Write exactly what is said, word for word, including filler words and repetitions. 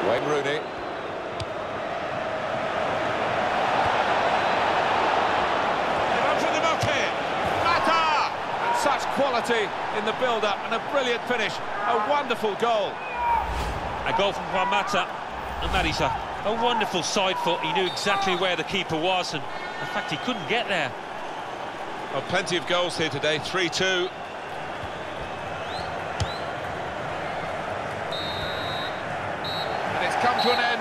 Wayne Rooney. And such quality in the build-up and a brilliant finish. A wonderful goal. A goal from Juan, and that is a, a wonderful side foot. He knew exactly where the keeper was, and in fact he couldn't get there. Well, plenty of goals here today, three two. And it's come to an end.